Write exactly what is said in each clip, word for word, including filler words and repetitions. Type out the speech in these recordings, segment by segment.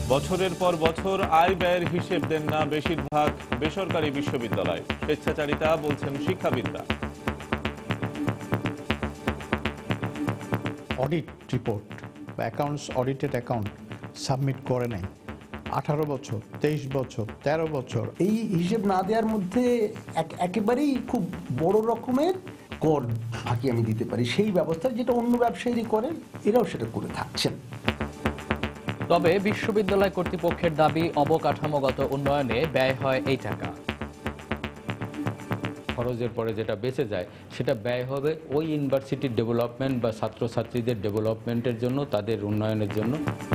বছরের পর বছর আয় ব্যয়ের হিসেব দেন না বেশিরভাগ বেসরকারি বিশ্ববিদ্যালয়, স্বেচ্ছাচারিতা বলছেন শিক্ষাবিদরা। অডিট রিপোর্ট বা অ্যাকাউন্টস অডিটেড অ্যাকাউন্ট সাবমিট করে নাই আঠারো বছর, তেইশ বছর, তেরো বছর। এই হিসেব না দেওয়ার মধ্যে একেবারেই খুব বড় রকমের কর ফাঁকি আমি দিতে পারি, সেই ব্যবস্থা যেটা অন্য ব্যবসায়ীরা করেন, এরাও সেটা করে থাকছেন। তবে বিশ্ববিদ্যালয় কর্তৃপক্ষের দাবি, অবকাঠামোগত উন্নয়নে ব্যয় হয় এই টাকা। খরচের পরে যেটা বেঁচে যায় সেটা ব্যয় হবে ওই ইউনিভার্সিটির ডেভেলপমেন্ট বা ছাত্রছাত্রীদের ডেভেলপমেন্টের জন্য, তাদের উন্নয়নের জন্য।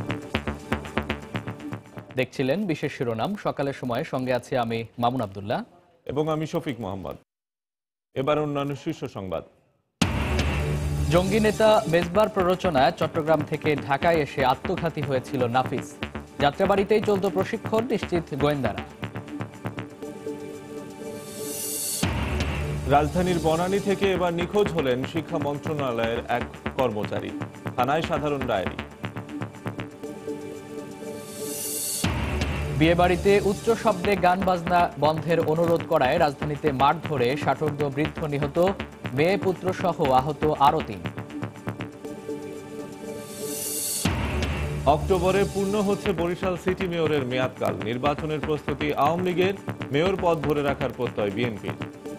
দেখছিলেন বিশেষ শিরোনাম সকালের সময়, সঙ্গে আছি আমি মামুন আব্দুল্লাহ এবং আমি শফিক মোহাম্মদ। এবার অন্যান্য শীর্ষ সংবাদ। জঙ্গি নেতা মেজবার প্ররোচনায় চট্টগ্রাম থেকে ঢাকায় এসে আত্মঘাতী হয়েছিল নাফিস। যাত্রাবাড়িতেই চলত প্রশিক্ষণ, নিশ্চিত গোয়েন্দারা। রাজধানীর বনানী থেকে এবার নিখোঁজ হলেন শিক্ষা মন্ত্রণালয়ের এক কর্মচারী, থানায় সাধারণ ডায়েরি। বিয়েবাড়িতে উচ্চ শব্দে গান বাজনা বন্ধের অনুরোধ করায় রাজধানীতে মারধরে ষাটোর্ধ্ব বৃদ্ধ নিহত, মেয়ে পুত্র সহ আহত আরও তিন। অক্টোবরে পূর্ণ হচ্ছে বরিশাল সিটি মেয়রের মেয়াদকাল। নির্বাচনের প্রস্তুতি আওয়ামী লীগের, মেয়র পদ ধরে রাখার প্রত্যয় বিএনপির।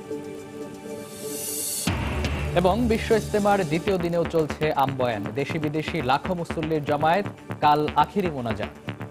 এবং বিশ্ব ইজতেমার দ্বিতীয় দিনেও চলছে আমবয়ান। দেশি বিদেশি লাখো মুসল্লির জমায়েত, কাল আখিরি মোনাজাত।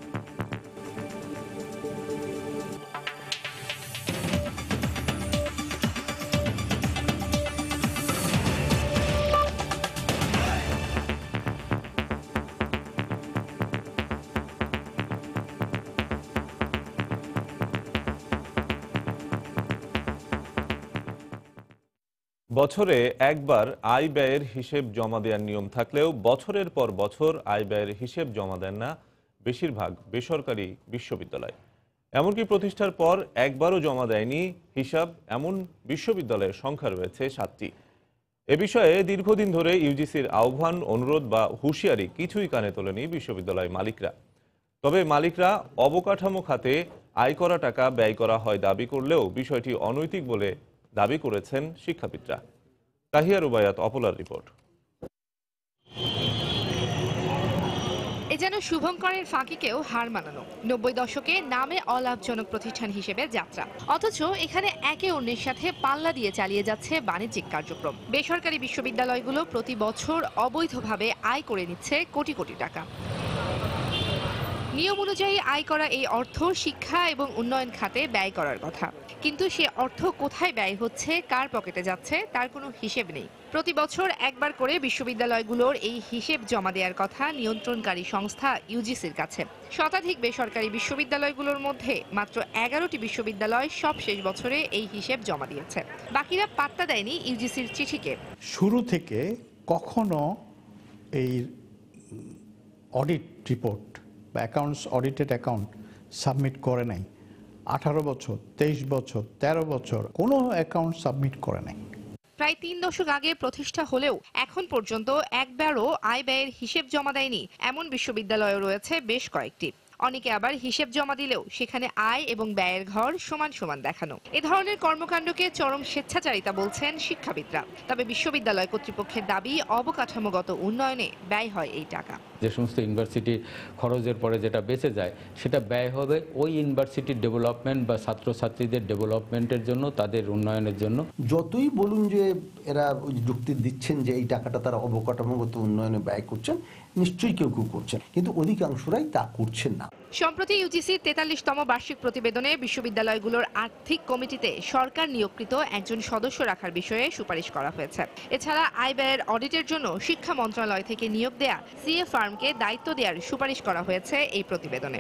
বছরে একবার আয় ব্যয়ের হিসেব জমা দেওয়ার নিয়ম থাকলেও বছরের পর বছর আয় ব্যয়ের হিসেব জমা দেন না বেশিরভাগ বেসরকারি বিশ্ববিদ্যালয়। এমনকি প্রতিষ্ঠার পর একবারও জমা দেয়নি হিসাব এমন বিশ্ববিদ্যালয়ের সংখ্যা রয়েছে সাতটি। এ বিষয়ে দীর্ঘদিন ধরে ইউজিসির আহ্বান, অনুরোধ বা হুঁশিয়ারি কিছুই কানে তোলেনি বিশ্ববিদ্যালয় মালিকরা। তবে মালিকরা অবকাঠামো খাতে আয় করা টাকা ব্যয় করা হয় দাবি করলেও বিষয়টি অনৈতিক বলে দাবি করেছেন শিক্ষাবিদরা। তাহিয়া রুবায়াত, অপলার রিপোর্ট। এ যেন শুভঙ্করের ফাঁকিকেও হার মানানো। নব্বই দশকে নামে অলাভজনক প্রতিষ্ঠান হিসেবে যাত্রা, অথচ এখানে একে অন্যের সাথে পাল্লা দিয়ে চালিয়ে যাচ্ছে বাণিজ্যিক কার্যক্রম। বেসরকারি বিশ্ববিদ্যালয়গুলো প্রতি বছর অবৈধভাবে আয় করে নিচ্ছে কোটি কোটি টাকা। নিয়ম অনুযায়ী আয় করা এই অর্থ শিক্ষা এবং উন্নয়ন খাতে ব্যয় করার কথা, কিন্তু সে অর্থ কোথায় ব্যয় হচ্ছে, কার পকেটে যাচ্ছে তার কোনো হিসেব নেই। প্রতি বছর একবার করে বিশ্ববিদ্যালয়গুলোর এই হিসেব জমা দেওয়ার কথা নিয়ন্ত্রণকারী সংস্থা ইউজিসির কাছে। শতাধিক বেসরকারি বিশ্ববিদ্যালয়গুলোর মধ্যে মাত্র এগারোটি বিশ্ববিদ্যালয় সব শেষ বছরে এই হিসেব জমা দিয়েছে, বাকিরা পাত্তা দেয়নি ইউজিসির চিঠিকে। শুরু থেকে কখনো এই অডিট রিপোর্ট বা অ্যাকাউন্টস অডিটেড অ্যাকাউন্ট সাবমিট করে নাই আঠারো বছর, তেইশ বছর, তেরো বছর কোনো অ্যাকাউন্ট সাবমিট করে নাই। প্রায় তিন দশক আগে প্রতিষ্ঠা হলেও এখন পর্যন্ত একবারও আয় ব্যয়ের হিসেব জমা দেয়নি এমন বিশ্ববিদ্যালয় রয়েছে বেশ কয়েকটি। অনেকে আবার হিসেব জমা দিলেও সেখানে আয় এবং ব্যয়ের ঘর সমান সমান দেখানো। এ ধরনের কর্মকাণ্ডকে চরম স্বেচ্ছাচারিতা বলছেন শিক্ষাবিদরা। তবে বিশ্ববিদ্যালয় কর্তৃপক্ষের দাবি, অবকাঠামোগত উন্নয়নে ব্যয় হয় এই টাকা। যে সমস্ত ইউনিভার্সিটির খরচের পরে যেটা বেঁচে যায় সেটা ব্যয় হবে ওই ইউনিভার্সিটির ডেভেলপমেন্ট বা ছাত্রছাত্রীদের ডেভেলপমেন্টের জন্য, তাদের উন্নয়নের জন্য। যতই বলুন যে এরা যুক্তি দিচ্ছেন যে এই টাকাটা তারা অবকাঠামোগত উন্নয়নে ব্যয় করছেন, নিশ্চয়ই কেউ কেউ করছেন, কিন্তু অধিকাংশরাই তা করছেন না। সম্প্রতি ইউজিসির তেতাল্লিশতম বার্ষিক প্রতিবেদনে বিশ্ববিদ্যালয়গুলোর আর্থিক কমিটিতে সরকার নিয়োগকৃত একজন সদস্য রাখার বিষয়ে সুপারিশ করা হয়েছে। এছাড়া আয় ব্যয়ের অডিটের জন্য শিক্ষা মন্ত্রণালয় থেকে নিয়োগ দেয়া সিএ ফার্মকে দায়িত্ব দেওয়ার সুপারিশ করা হয়েছে এই প্রতিবেদনে।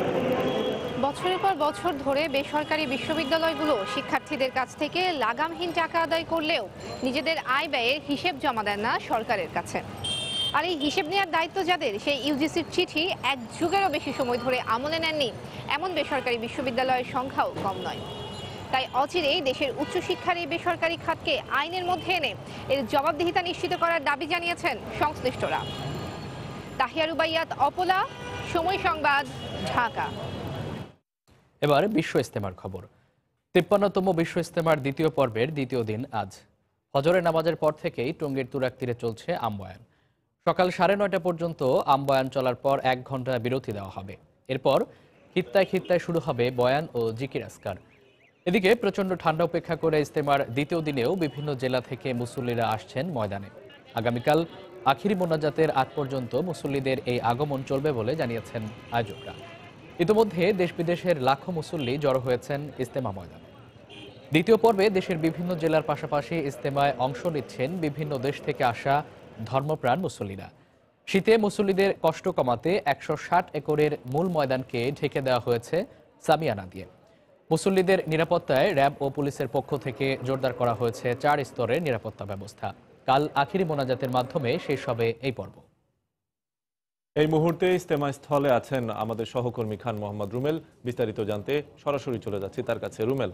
বছরের পর বছর ধরে বেসরকারি বিশ্ববিদ্যালয়গুলো শিক্ষার্থীদের কাছ থেকে লাগামহীন টাকা আদায় করলেও নিজেদের আয় ব্যয়ের হিসেব জমা দেন না সরকারের কাছে। আর এই হিসেব নেওয়ার দায়িত্ব যাদের, সেই ইউজিসির চিঠি এক যুগেরও বেশি সময় ধরে আমলে নেননি এমন বেসরকারি বিশ্ববিদ্যালয়ের সংখ্যাও কম নয়। তাই অচিরেই দেশের উচ্চশিক্ষার এই বেসরকারি খাতকে আইনের মধ্যে এনে এর জবাবদিহিতা নিশ্চিত করার দাবি জানিয়েছেন সংশ্লিষ্টরা। তাহিয়া রুবাইয়াত, অপলা, সময় সংবাদ, ঢাকা। এবার বিশ্ব ইজতেমার খবর। তিপ্পান্নতম বিশ্ব ইজতেমার দ্বিতীয় পর্বের দ্বিতীয় দিন আজ ফজরের নামাজের পর থেকেই টঙ্গীর তুরাগ তীরে চলছে আমবয়ান। সকাল সাড়ে নয়টা পর্যন্ত আমবয়ান চলার পর এক ঘন্টা বিরতি দেওয়া হবে। এরপর খিত্তায় খিত্তায় শুরু হবে বয়ান ও জিকির আসকার। এদিকে প্রচণ্ড ঠান্ডা উপেক্ষা করে ইজতেমার দ্বিতীয় দিনেও বিভিন্ন জেলা থেকে মুসল্লিরা আসছেন ময়দানে। আগামীকাল আখিরি মোনাজাতের আগ পর্যন্ত মুসল্লিদের এই আগমন চলবে বলে জানিয়েছেন আয়োজকরা। ইতিমধ্যে দেশ বিদেশের লাখো মুসল্লি জড়ো হয়েছেন ইজতেমা ময়দানে। দ্বিতীয় পর্বে দেশের বিভিন্ন জেলার পাশাপাশি ইজতেমায় অংশ নিচ্ছেন বিভিন্ন দেশ থেকে আসা ধর্মপ্রাণ মুসল্লিরা। শীতে মুসল্লিদের কষ্ট কমাতে একশো ষাট একরের মূল ময়দানকে ঢেকে দেওয়া হয়েছে সামিয়ানা দিয়ে। মুসল্লিদের নিরাপত্তায় র্যাব ও পুলিশের পক্ষ থেকে জোরদার করা হয়েছে চার স্তরের নিরাপত্তা ব্যবস্থা। কাল আখিরি মোনাজাতের মাধ্যমে শেষ হবে এই পর্ব। এই মুহূর্তে ইজতেমা স্থলে আছেন আমাদের সহকর্মী খান মোহাম্মদ রুমেল। বিস্তারিত জানতে সরাসরি চলে যাচ্ছি তার কাছে। রুমেল।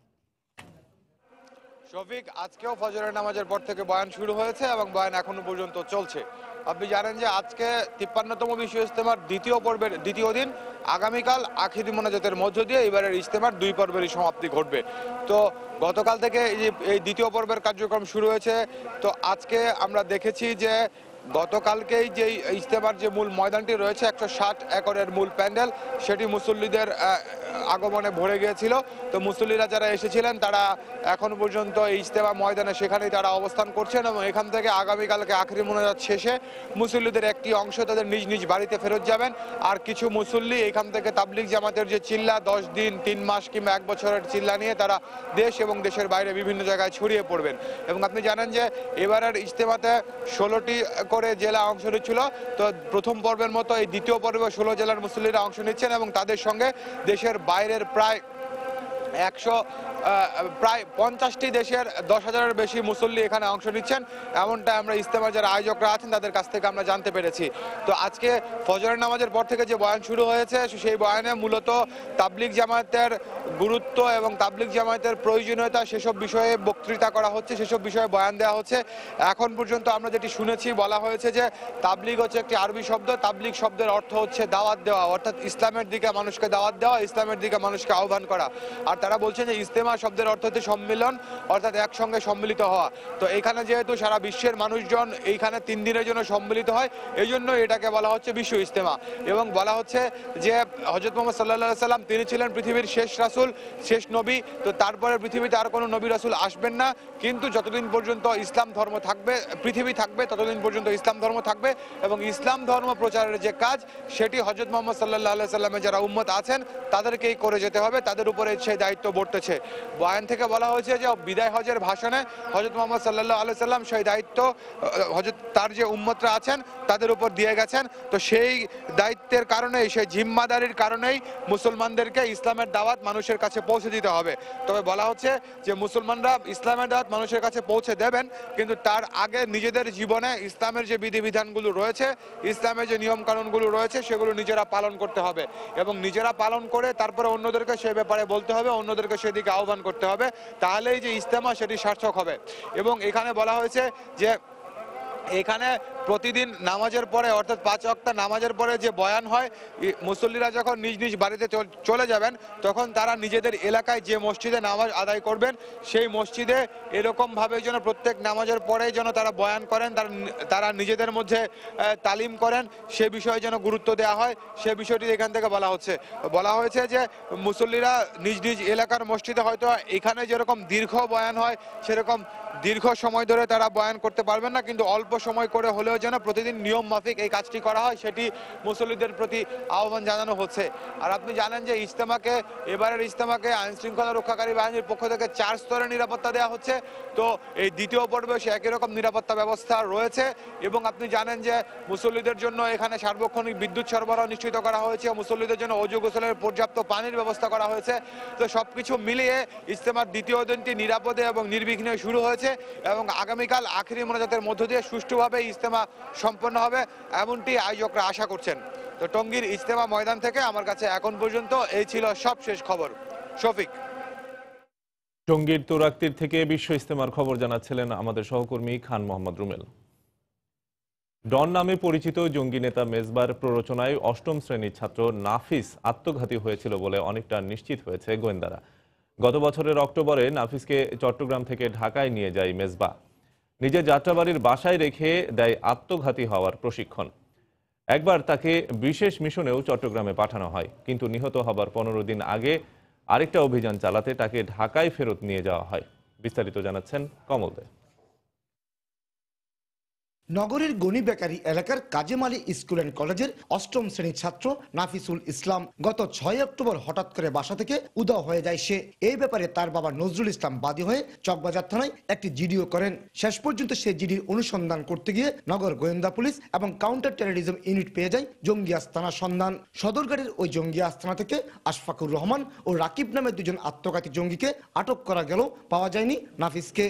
শফিক, আজকেও ফজরের নামাজের পর থেকে বয়ান শুরু হয়েছে এবং বয়ান এখনো পর্যন্ত চলছে। আপনি জানেন যে আজকে তিপ্পান্নতম বিশ্ব ইজতেমার দ্বিতীয় পর্বের দ্বিতীয় দিন। আগামীকাল আখিরি মোনাজাতের মধ্য দিয়ে এবারের ইজতেমার দুই পর্বেরই সমাপ্তি ঘটবে। তো গতকাল থেকে এই দ্বিতীয় পর্বের কার্যক্রম শুরু হয়েছে। তো আজকে আমরা দেখেছি যে গতকালকেই যে ইজতেমার যে মূল ময়দানটি রয়েছে একশো ষাট একরের মূল প্যান্ডেল, সেটি মুসল্লিদের আগমনে ভরে গিয়েছিল। তো মুসল্লিরা যারা এসেছিলেন তারা এখন পর্যন্ত এই ইজতেমা ময়দানে সেখানেই তারা অবস্থান করছেন এবং এখান থেকে আগামীকালকে আখেরি মোনাজাত শেষে মুসল্লিদের একটি অংশ তাদের নিজ নিজ বাড়িতে ফেরত যাবেন। আর কিছু মুসল্লি এখান থেকে তাবলিগ জামাতের যে চিল্লা দশ দিন তিন মাস কিংবা এক বছরের চিল্লা নিয়ে তারা দেশ এবং দেশের বাইরে বিভিন্ন জায়গায় ছড়িয়ে পড়বেন। এবং আপনি জানেন যে এবারের ইজতেমাতে ষোলোটি করে জেলা অংশ নিচ্ছিল। তো প্রথম পর্বের মতো এই দ্বিতীয় পর্বে ষোলো জেলার মুসল্লিরা অংশ নিচ্ছেন এবং তাদের সঙ্গে দেশের বাইরের প্রায় একশো প্রায় পঞ্চাশটি দেশের দশ হাজারের বেশি মুসল্লি এখানে অংশ নিচ্ছেন, এমনটা আমরা ইজতেমার যারা আয়োজকরা আছেন তাদের কাছ থেকে আমরা জানতে পেরেছি। তো আজকে ফজরের নামাজের পর থেকে যে বয়ান শুরু হয়েছে সেই বয়ানে মূলত তাবলিগ জামায়াতের গুরুত্ব এবং তাবলিগ জামায়াতের প্রয়োজনীয়তা সেসব বিষয়ে বক্তৃতা করা হচ্ছে, সেসব বিষয়ে বয়ান দেওয়া হচ্ছে। এখন পর্যন্ত আমরা যেটি শুনেছি বলা হয়েছে যে তাবলিগ হচ্ছে একটি আরবি শব্দ। তাবলিগ শব্দের অর্থ হচ্ছে দাওয়াত দেওয়া, অর্থাৎ ইসলামের দিকে মানুষকে দাওয়াত দেওয়া, ইসলামের দিকে মানুষকে আহ্বান করা। আর তারা বলছেন যে ইজতেমা শব্দের অর্থ হচ্ছে সম্মিলন, অর্থাৎ একসঙ্গে সম্মিলিত হওয়া। তো এখানে যেহেতু সারা বিশ্বের মানুষজন এইখানে তিন দিনের জন্য সম্মিলিত হয়, এই জন্য এটাকে বলা হচ্ছে বিশ্ব ইজতেমা। এবং বলা হচ্ছে যে হযরত মুহাম্মদ সাল্লাল্লাহু আলাইহি সাল্লাম তিনি ছিলেন পৃথিবীর শেষ রাসূল, শেষ নবী। তো তারপরে পৃথিবীতে আর কোনো নবী রাসূল আসবেন না, কিন্তু যতদিন পর্যন্ত ইসলাম ধর্ম থাকবে, পৃথিবী থাকবে, ততদিন পর্যন্ত ইসলাম ধর্ম থাকবে। এবং ইসলাম ধর্ম প্রচারের যে কাজ সেটি হযরত মুহাম্মদ সাল্লাল্লাহু আলাইহি সাল্লামের যারা উম্মত আছেন তাদেরকেই করে যেতে হবে, তাদের উপরে সেই দায়িত্ব বর্তেছে। বয়ান থেকে বলা হয়েছে যে বিদায় হজের ভাষণে হযরত মুহাম্মদ সাল্লাল্লাহু আলাইহি সাল্লাম সেই দায়িত্ব হযরত তার যে উম্মতরা আছেন তাদের উপর দিয়ে গেছেন। তো সেই দায়িত্বের কারণেই, সেই জিম্মাদারির কারণেই মুসলমানদেরকে ইসলামের দাওয়াত মানুষের কাছে পৌঁছে দিতে হবে। তবে বলা হচ্ছে যে মুসলমানরা ইসলামের দাওয়াত মানুষের কাছে পৌঁছে দেবেন, কিন্তু তার আগে নিজেদের জীবনে ইসলামের যে বিধিবিধানগুলো রয়েছে, ইসলামের যে নিয়ম কানুনগুলো রয়েছে সেগুলো নিজেরা পালন করতে হবে এবং নিজেরা পালন করে তারপরে অন্যদেরকে সে ব্যাপারে বলতে হবে, অন্যদেরকে সেদিকে আহ্বান করতে হবে, তাহলেই যে ইজতেমা সেটি সার্থক হবে। এবং এখানে বলা হয়েছে যে এখানে প্রতিদিন নামাজের পরে অর্থাৎ পাঁচ ওয়াক্ত নামাজের পরে যে বয়ান হয়, মুসল্লিরা যখন নিজ নিজ বাড়িতে চলে যাবেন তখন তারা নিজেদের এলাকায় যে মসজিদে নামাজ আদায় করবেন সেই মসজিদে এরকমভাবে যেন প্রত্যেক নামাজের পরেই যেন তারা বয়ান করেন, তারা তারা নিজেদের মধ্যে তালিম করেন, সে বিষয়ে যেন গুরুত্ব দেওয়া হয়, সে বিষয়টি এখান থেকে বলা হচ্ছে। বলা হয়েছে যে মুসল্লিরা নিজ নিজ এলাকার মসজিদে হয়তো এখানে যেরকম দীর্ঘ বয়ান হয় সেরকম দীর্ঘ সময় ধরে তারা বয়ান করতে পারবেন না, কিন্তু অল্প সময় করে হলেও যেন প্রতিদিন নিয়ম মাফিক এই কাজটি করা হয় সেটি মুসল্লিদের প্রতি আহ্বান জানানো হচ্ছে। আর আপনি জানেন যে ইজতেমাকে, এবারের ইজতেমাকে আইন শৃঙ্খলা রক্ষাকারী বাহিনীর পক্ষ থেকে চার স্তরের নিরাপত্তা দেওয়া হচ্ছে। তো এই দ্বিতীয় পর্বে সে একই রকম নিরাপত্তা ব্যবস্থা রয়েছে। এবং আপনি জানেন যে মুসল্লিদের জন্য এখানে সার্বক্ষণিক বিদ্যুৎ সরবরাহ নিশ্চিত করা হয়েছে, মুসল্লিদের জন্য অজু গোসলের পর্যাপ্ত পানির ব্যবস্থা করা হয়েছে। তো সবকিছু মিলিয়ে ইজতেমার দ্বিতীয় দিনটি নিরাপদে এবং নির্বিঘ্নে শুরু হয়েছে এবং আগামীকাল আখিরি মোনাজাতের মধ্য দিয়ে সুষ্ঠুভাবে ইজতেমা সম্পন্ন হবে এমনটি আয়োজকরা আশা করছেন। তো টঙ্গীর ইজতেমা ময়দান থেকে আমার কাছে এখন পর্যন্ত এই ছিল সবশেষ খবর। শফিক। টঙ্গীর তুরাগতীর থেকে বিশ্ব ইজতেমার খবর জানাচ্ছিলেন আমাদের সহকর্মী খান মোহাম্মদ রুমেল। ডন নামে পরিচিত জঙ্গি নেতা মেজবার প্ররোচনায় অষ্টম শ্রেণীর ছাত্র নাফিস আত্মঘাতী হয়েছিল বলে অনেকটা নিশ্চিত হয়েছে গোয়েন্দারা। গত বছরের অক্টোবরে নাফিসকে চট্টগ্রাম থেকে ঢাকায় নিয়ে যায় মেজবা। নিজের যাত্রাবাড়ির বাসায় রেখে দেয় আত্মঘাতী হওয়ার প্রশিক্ষণ। একবার তাকে বিশেষ মিশনেও চট্টগ্রামে পাঠানো হয়, কিন্তু নিহত হবার পনেরো দিন আগে আরেকটা অভিযান চালাতে তাকে ঢাকায় ফেরত নিয়ে যাওয়া হয়। বিস্তারিত জানাচ্ছেন কমল দে। নগরের গনি বেকারি এলাকার কাজেম আলী স্কুল অ্যান্ড কলেজের অষ্টম শ্রেণীর ছাত্র নাফিসুল ইসলাম গত ছয় অক্টোবর হঠাৎ করে বাসা থেকে উধাও হয়ে যায় সে। এই ব্যাপারে তার বাবা নজরুল ইসলাম বাদী হয়ে চকবাজার থানায় একটি জিডিও করেন। শেষ পর্যন্ত সে জিডির অনুসন্ধান করতে গিয়ে নগর গোয়েন্দা পুলিশ এবং কাউন্টার টেরোরিজম ইউনিট পেয়ে যায় জঙ্গি আস্তানার সন্ধান। সদরঘাটের ওই জঙ্গি আস্তানা থেকে আশফাকুর রহমান ও রাকিব নামে দুজন আত্মঘাতী জঙ্গিকে আটক করা গেলেও পাওয়া যায়নি নাফিসকে।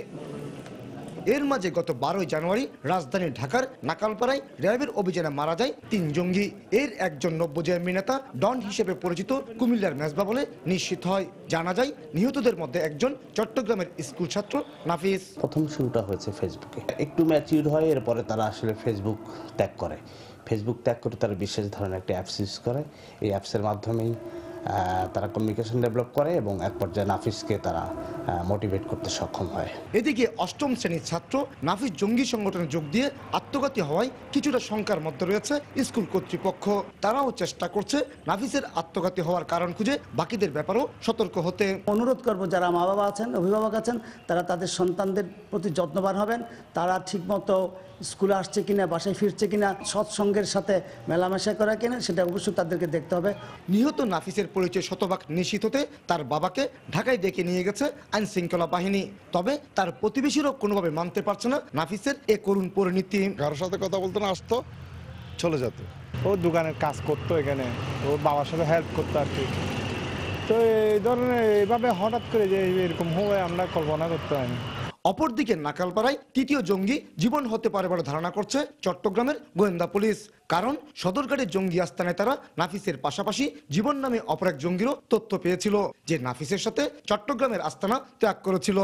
এর মাঝে গত বারোই জানুয়ারি রাজধানী ঢাকার নাকালপাড়ায় র্যাবের অভিযানে মারা যায় তিন জঙ্গি। এর একজন নব্যজন্মী নেতা ডন হিসেবে পরিচিত কুমিল্লার মেজবা বলে নিশ্চিত হয়। জানা যায় নিহতদের মধ্যে একজন চট্টগ্রামের স্কুল ছাত্র নাফিস। প্রথম শুরুটা হয়েছে ফেসবুকে, একটু ম্যাচিউর হয়, এরপরে তারা আসলে ফেসবুক ত্যাগ করে। ফেসবুক ত্যাগ করে তারা বিশেষ ধরনের একটা অ্যাপস ইউজ করে। এই অ্যাপসের মাধ্যমেই তারা কমিউনিকেশন ডেভেলপ করে এবং এক পর্যায়ে নাফিসকে তারা মোটিভেট করতে সক্ষম হয়। এদিকে অষ্টম শ্রেণীর ছাত্র নাফিস জঙ্গি সংগঠনে যোগ দিয়ে আত্মঘাতী হওয়ায় কিছুটা শঙ্কার মধ্যে রয়েছে স্কুল কর্তৃপক্ষ। তারাও চেষ্টা করছে নাফিসের আত্মঘাতী হওয়ার কারণ খুঁজে বাকিদের ব্যাপারেও সতর্ক হতে। অনুরোধ করব যারা মা বাবা আছেন, অভিভাবক আছেন, তারা তাদের সন্তানদের প্রতি যত্নবান হবেন। তারা ঠিকমতো স্কুলে আসছে কিনা, বাসায় ফিরছে কিনা, সৎসঙ্গের সাথে মেলামেশা করা কিনা, সেটা অবশ্যই তাদেরকে দেখতে হবে। নিহত নাফিসের পরিচয় শতভাগ নিশ্চিত হতে তার বাবাকে ঢাকায় ডেকে নিয়ে গেছে আইন শৃঙ্খলা বাহিনী। তবে তার প্রতিবেশীরাও কোনোভাবে মানতে পারছে না নাফিসের এ করুণ পরিণতি। কারোর সাথে কথা বলতো না, আসতো চলে যেত। ও দোকানের কাজ করতো, এখানে ও বাবার সাথে হেল্প করতো আর কি। তো এই ধরনের এইভাবে হঠাৎ করে যে এরকম হবে আমরা কল্পনা করতে হয়নি। অপরদিকে নাকালপাড়ায় তৃতীয় জঙ্গি জীবন হতে পারে বলে ধারণা করছে চট্টগ্রামের গোয়েন্দা পুলিশ। কারণ সদরঘাটের জঙ্গি আস্তানায় তারা নাফিসের পাশাপাশি জীবন নামে অপর এক জঙ্গিরও তথ্য পেয়েছিল, যে নাফিসের সাথে চট্টগ্রামের আস্তানা ত্যাগ করেছিল।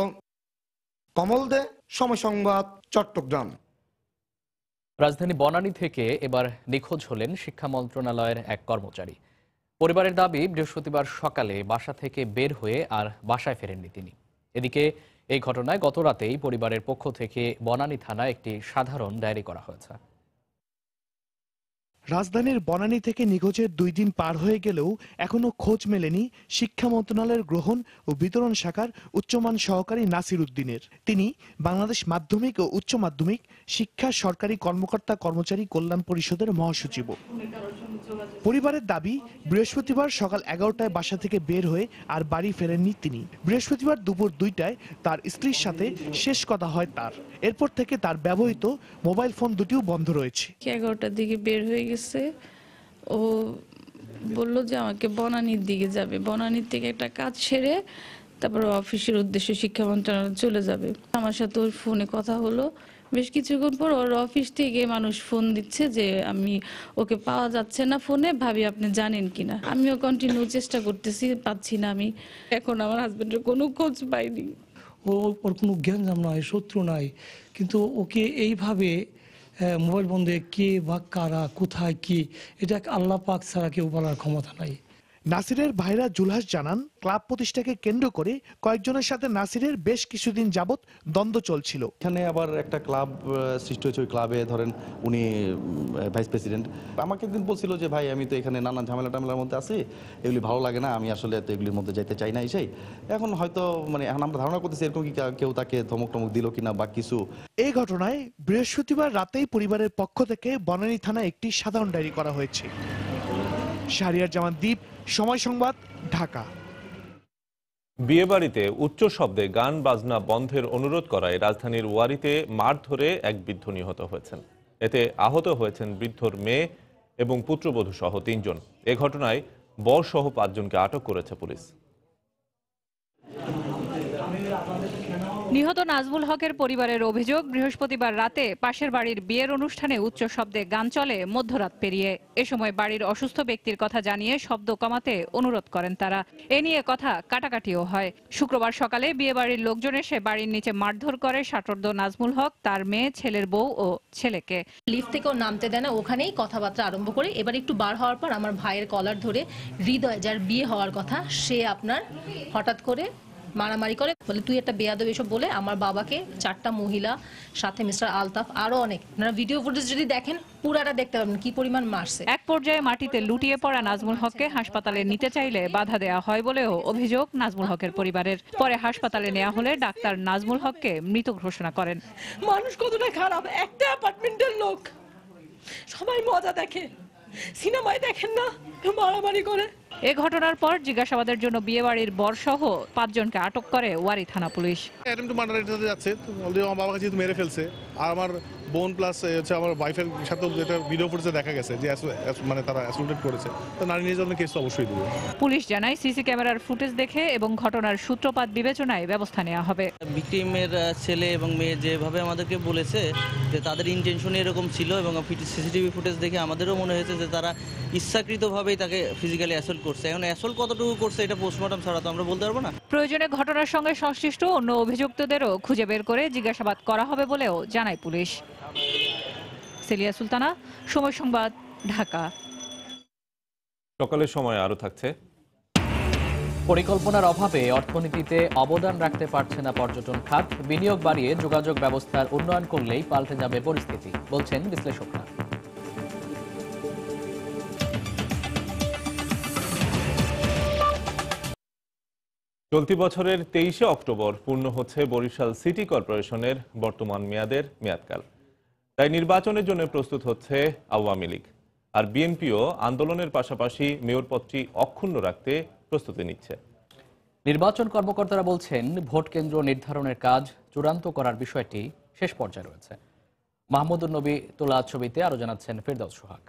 কমল দে, সময় সংবাদ, চট্টগ্রাম। রাজধানী বনানী থেকে এবার নিখোঁজ হলেন শিক্ষা মন্ত্রণালয়ের এক কর্মচারী। পরিবারের দাবি, বৃহস্পতিবার সকালে বাসা থেকে বের হয়ে আর বাসায় ফেরেননি তিনি। এদিকে এই ঘটনায় গত রাতেই পরিবারের পক্ষ থেকে বনানী থানায় একটি সাধারণ ডায়েরি করা হয়েছে। রাজধানীর বনানী থেকে নিখোঁজের দুই দিন পার হয়ে গেলেও এখনো খোঁজ মেলেনি শিক্ষা মন্ত্রণালয়ের গ্রহণ ও বিতরণ শাখার উচ্চমান সহকারী নাসির উদ্দিনের। তিনি বাংলাদেশ মাধ্যমিক ও উচ্চ মাধ্যমিক শিক্ষা সরকারি কর্মকর্তা কর্মচারী কল্যাণ পরিষদের মহাসচিব। পরিবারের দাবি, বৃহস্পতিবার সকাল এগারোটায় বাসা থেকে বের হয়ে আর বাড়ি ফেরেননি তিনি। বৃহস্পতিবার দুপুর দুইটায় তার স্ত্রীর সাথে শেষ কথা হয় তার। এরপর থেকে তার ব্যবহৃত মোবাইল ফোন দুটিও বন্ধ রয়েছে। এগারোটার দিকে বের হয়ে গেছে, ও বলল যে আমাকে বনানীর দিকে যাবে, বনানীর থেকে একটা কাজ সেরে তারপর অফিসের উদ্দেশ্যে শিক্ষা মন্ত্রণালয় চলে যাবে। আমার সাথে ওর ফোনে কথা হলো। বেশ কিছুক্ষণ পর ওর অফিস থেকে মানুষ ফোন দিচ্ছে যে আমি ওকে পাওয়া যাচ্ছে না ফোনে, ভাবি আপনি জানেন কিনা। আমিও কন্টিনিউ চেষ্টা করতেছি, পাচ্ছি না আমি। এখন আমার হাজবেন্ডের কোনো খোঁজ পাইনি। ও ওর কোনো জ্ঞানজাম নয়, শত্রু নাই, কিন্তু ওকে এইভাবে মোবাইল বন্ধে কে বা কারা কোথায় কি, এটা আল্লাহ পাক ছাড়া কেউ বলার ক্ষমতা নাই। নাসিরের ভাইরা জুলহাস জানান, ক্লাব প্রতিষ্ঠাকে কেন্দ্র করে কয়েকজনের সাথে নাসিরের বেশ কিছুদিন যাবৎ দ্বন্দ্ব চলছিল। এখানে আবার একটা ক্লাব সৃষ্টি হয়েছে, ওই ক্লাবে ধরেন উনি ভাইস প্রেসিডেন্ট। আমাকে একদিন বলছিল যে ভাই আমি তো এখানে নানান ঝামেলা টামেলার মধ্যে আছি, এগুলি ভালো লাগে না, আমি আসলে তো এগুলির মধ্যে যেতে চাই না। এসেই এখন হয়তো মানে এখন আমরা ধারণা করতেছি এরকম কি কেউ তাকে ধমক টমক দিল কিনা বা কিছু। এই ঘটনায় বৃহস্পতিবার রাতেই পরিবারের পক্ষ থেকে বনানী থানায় একটি সাধারণ ডায়েরি করা হয়েছে। শাহরিয়ার জামান দ্বীপ, সময় সংবাদ, ঢাকা। বিয়েবাড়িতে উচ্চ শব্দে গান বাজনা বন্ধের অনুরোধ করায় রাজধানীর ওয়ারীতে মারধরে এক বৃদ্ধ নিহত হয়েছেন। এতে আহত হয়েছেন বৃদ্ধর মেয়ে এবং পুত্রবধূ সহ তিনজন। এ ঘটনায় বর সহ পাঁচজনকে আটক করেছে পুলিশ। নিহত নাজমুল হকের পরিবারের অভিযোগ, বৃহস্পতিবার রাতে পাশের বাড়ির বিয়ের অনুষ্ঠানে উচ্চ শব্দে গান চলে মধ্যরাত পেরিয়ে। এ সময় বাড়ির অসুস্থ ব্যক্তির কথা জানিয়ে শব্দ কমাতে অনুরোধ করেন তারা। এ নিয়ে কথা কাটাকাটিও হয়। শুক্রবার সকালে বিয়ে বাড়ির লোকজন এসে বাড়ির নিচে মারধর করে ষাটোর্ধ্ব নাজমুল হক, তার মেয়ে, ছেলের বউ ও ছেলেকে। লিফট থেকেও নামতে দেয় না, ওখানেই কথাবার্তা আরম্ভ করে। এবার একটু বার হওয়ার পর আমার ভাইয়ের কলার ধরে হৃদয়, যার বিয়ে হওয়ার কথা, সে আপনার হঠাৎ করে মারামারি করে, বলে তুই একটা বেয়াদব এসব বলে আমার বাবাকে, চারটা মহিলা সাথে মিস্টার আলতাফ আরো অনেক, আপনারা ভিডিও ফুটেজ যদি দেখেন পুরাটা দেখতে পাবেন কি পরিমাণ মারছে। এক পর্যায়ে মাটিতে লুটিয়ে পড়া নাজমুল হককে হাসপাতালে নিতে চাইলে বাধা দেওয়া হয় বলেও অভিযোগ নাজমুল হকের পরিবারের। পরে হাসপাতালে নেওয়া হলে ডাক্তার নাজমুল হককে মৃত ঘোষণা করেন। মানুষ কতটা খারাপ, একটা অ্যাপার্টমেন্টের লোক সবাই মজা দেখে, সিনেমায় দেখেন না মারামারি করে। এ ঘটনার পর জিজ্ঞাসাবাদের জন্য বিয়েবাড়ির বরসহ পাঁচজনকে আটক করে ওয়ারী থানা পুলিশ। অ্যাটেম্প টু মার্ডার এটাতে যাচ্ছে, অলরেডি আমার বাবাকে যেহেতু মেরে ফেলছে, আর আমার বোন প্লাস হচ্ছে আমার ওয়াইফের সাথে যেটা ভিডিও ফুটেজে দেখা গেছে যে মানে তারা অ্যাসল্টেড করেছে, তো নারী নির্যাতনের কেস তো অবশ্যই দেবে। পুলিশ জানায় সিসি ক্যামেরার ফুটেজ দেখে এবং ঘটনার সূত্রপাত বিবেচনায় ব্যবস্থা নেওয়া হবে। ভিকটিমের ছেলে এবং মেয়ে যেভাবে আমাদেরকে বলেছে যে তাদের ইন্টেনশন এরকম ছিল, এবং সিসিটিভি ফুটেজ দেখে আমাদেরও মনে হয়েছে যে তারা ইচ্ছাকৃতভাবেই তাকে ফিজিক্যালি অ্যাসল্ট করছে। এখন অ্যাসল্ট কতটুকু করছে এটা পোস্টমর্টম ছাড়া তো আমরা বলতে পারবো না। প্রয়োজনে ঘটনার সঙ্গে সংশ্লিষ্ট অন্য অভিযুক্তদেরও খুঁজে বের করে জিজ্ঞাসাবাদ করা হবে বলেও জানায় পুলিশ। সেলিয়া সুলতানা, সময় সংবাদ, ঢাকা। সকালের সময় আরো থাকছে। পরিকল্পনার অভাবে অর্থনীতিতে অবদান রাখতে পারছে না পর্যটন খাত। বিনিয়োগ বাড়িয়ে যোগাযোগ ব্যবস্থার উন্নয়ন করলেই পাল্টে যাবে পরিস্থিতি, বলছেন বিশ্লেষকরা। চলতি বছরের তেইশে অক্টোবর পূর্ণ হচ্ছে বরিশাল সিটি কর্পোরেশনের বর্তমান মেয়াদের মেয়াদকাল। তাই নির্বাচনের জন্য প্রস্তুত হচ্ছে আওয়ামী লীগ, আর বিএনপিও আন্দোলনের পাশাপাশি মেয়র পদটি অক্ষুণ্ণ রাখতে প্রস্তুতি নিচ্ছে। নির্বাচন কর্মকর্তারা বলছেন ভোট কেন্দ্র নির্ধারণের কাজ চূড়ান্ত করার বিষয়টি শেষ পর্যায়ে রয়েছে। মাহমুদুর নবী তোলা ছবিতে আরো জানাচ্ছেন ফেরদৌস সোহাগ।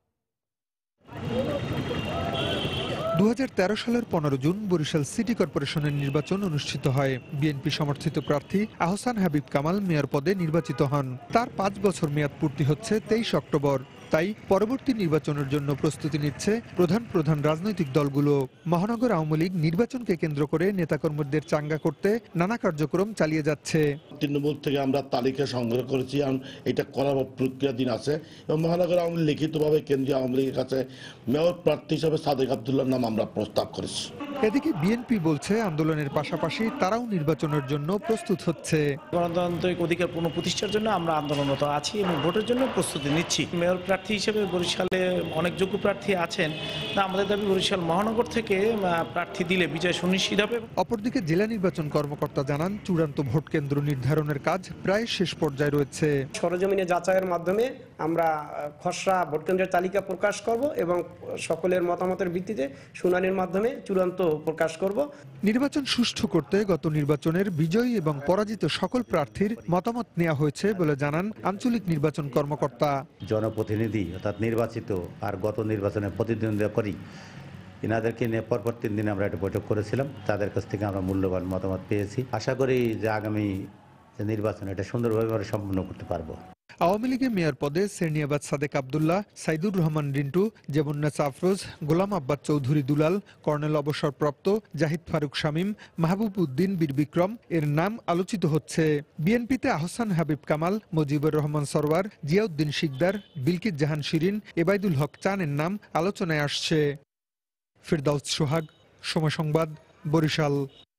দু হাজার তেরো সালের পনেরো জুন বরিশাল সিটি কর্পোরেশনের নির্বাচন অনুষ্ঠিত হয়। বিএনপি সমর্থিত প্রার্থী আহসান হাবিব কামাল মেয়র পদে নির্বাচিত হন। তার পাঁচ বছর মেয়াদ পূর্তি হচ্ছে তেইশ অক্টোবর। তাই পরবর্তী নির্বাচনের জন্য প্রস্তুতি নিচ্ছে প্রধান প্রধান রাজনৈতিক দলগুলো। মহানগর আওয়ামী লীগ নির্বাচনকে কেন্দ্র করে নেতাকর্মীদের চাঙ্গা করতে নানা কার্যক্রম চালিয়ে যাচ্ছে। তৃণমূল থেকে আমরা তালিকা সংগ্রহ করেছি, এটা করার প্রক্রিয়াধীন আছে, এবং মহানগর আওয়ামী লীগ লিখিতভাবে কেন্দ্রীয় আওয়ামী লীগের কাছে মেয়র প্রার্থী হিসেবে সাদেক আব্দুল্লাহর নাম আমরা প্রস্তাব করেছি। এদিকে বিএনপি বলছে আন্দোলনের পাশাপাশি তারাও নির্বাচনের জন্য প্রস্তুত হচ্ছে। গণতান্ত্রিক অধিকার পুনঃপ্রতিষ্ঠার জন্য আমরা আন্দোলনরত আছি এবং ভোটের জন্য প্রস্তুতি নিচ্ছি। মেয়র প্রার্থী হিসেবে বরিশালে অনেক যোগ্য প্রার্থী আছেন, আমাদের দাবি বরিশাল মহানগর থেকে প্রার্থী দিলে বিজয় সুনিশ্চিত হবে। অপরদিকে জেলা নির্বাচন কর্মকর্তা জানান চূড়ান্ত ভোট কেন্দ্র নির্ধারণের কাজ প্রায় শেষ পর্যায়ে রয়েছে। সরজমিনে যাচাইয়ের মাধ্যমে আমরা খসড়া ভোট কেন্দ্রের তালিকা প্রকাশ করব এবং সকলের মতামতের ভিত্তিতে শুনানির মাধ্যমে চূড়ান্ত প্রকাশ করব। নির্বাচন সুষ্ঠু করতে গত নির্বাচনের বিজয়ী এবং পরাজিত সকল প্রার্থীর মতামত নেওয়া হয়েছে বলে জানান আঞ্চলিক নির্বাচন কর্মকর্তা। জনপ্রতিনিধি অর্থাৎ নির্বাচিত আর গত নির্বাচনে প্রতিদ্বন্দ্বিতা করি এনাদেরকে নিয়ে পরপর তিন দিন আমরা একটা বৈঠক করেছিলাম। তাদের কাছ থেকে আমরা মূল্যবান মতামত পেয়েছি। আশা করি যে আগামী যে নির্বাচন এটা সুন্দরভাবে আমরা সম্পন্ন করতে পারবো। আওয়ামী লীগের মেয়র পদে সেরনিয়াবাদ সাদেক আব্দুল্লাহ, সাইদুর রহমান রিন্টু, জেবুন্নাস আফরোজ, গোলাম আব্বাস চৌধুরী দুলাল, কর্নেল অবসরপ্রাপ্ত জাহিদ ফারুক শামীম, মাহবুব উদ্দিন বীর বিক্রম এর নাম আলোচিত হচ্ছে। বিএনপিতে আহসান হাবিব কামাল, মুজিবুর রহমান সরওয়ার, জিয়াউদ্দিন শিকদার, বিলকিস জাহান শিরিন, এবাইদুল হক চানের নাম আলোচনায় আসছে। ফেরদৌস সোহাগ, সময় সংবাদ, বরিশাল।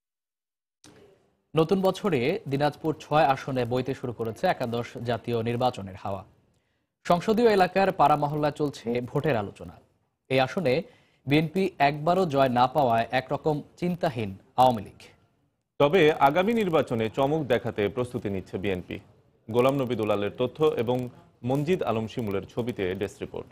নতুন বছরে দিনাজপুর ছয় আসনে বইতে শুরু করেছে একাদশ জাতীয় নির্বাচনের হাওয়া। সংসদীয় এলাকার পাড়া মহল্লায় চলছে ভোটের আলোচনা। এই আসনে বিএনপি একবারও জয় না পাওয়ায় একরকম চিন্তাহীন আওয়ামী লীগ। তবে আগামী নির্বাচনে চমক দেখাতে প্রস্তুতি নিচ্ছে বিএনপি। গোলাম নবী দুলালের তথ্য এবং মনজিদ আলম শিমুলের ছবিতে ডেস্ক রিপোর্ট।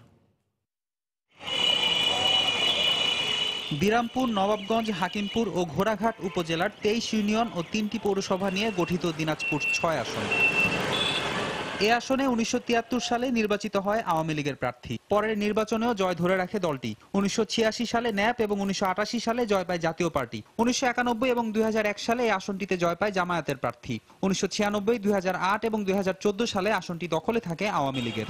বিরামপুর, নবাবগঞ্জ, হাকিমপুর ও ঘোড়াঘাট উপজেলার তেইশ ইউনিয়ন ও তিনটি পৌরসভা নিয়ে গঠিত দিনাজপুর ছয় আসন। এ আসনে উনিশশো তিয়াত্তর সালে নির্বাচিত হয় আওয়ামী লীগের প্রার্থী। পরের নির্বাচনেও জয় ধরে রাখে দলটি। উনিশশো ছিয়াশি সালে ন্যাপ এবং উনিশশো আটাশি সালে জয় পায় জাতীয় পার্টি। উনিশশো একানব্বই এবং দুই হাজার এক সালে এই আসনটিতে জয় পায় জামায়াতের প্রার্থী। উনিশশো ছিয়ানব্বই, দুই হাজার আট এবং দুই হাজার চোদ্দ সালে আসনটি দখলে থাকে আওয়ামী লীগের।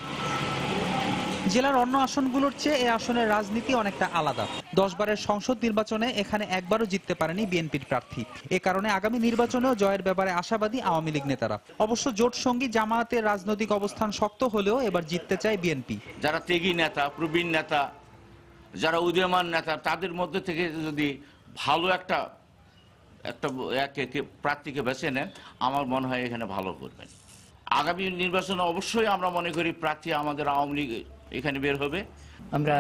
জেলার অন্য আসনগুলোর চেয়ে এ আসনের রাজনীতি অনেকটা আলাদা। দশ বারের সংসদ নির্বাচনে এখানে একবারও জিততে পারেনি বিএনপির প্রার্থী। এ কারণে আগামী নির্বাচনেও জয়ের ব্যাপারে আশাবাদী আওয়ামী লীগ নেতারা। অবশ্য জোট সঙ্গী জামায়াতের রাজনৈতিক অবস্থান শক্ত হলেও এবার জিততে চায় বিএনপি। যারা ত্যাগী নেতা, প্রবীণ নেতা, যারা উদীয়মান নেতা, তাদের মধ্যে থেকে যদি ভালো একটা একটা প্রার্থীকে বেছে নেন, আমার মনে হয় এখানে ভালো করবেন। আগামী নির্বাচনে অবশ্যই আমরা মনে করি প্রার্থী আমাদের আওয়ামী লীগ এখানে বের হবে। আমরা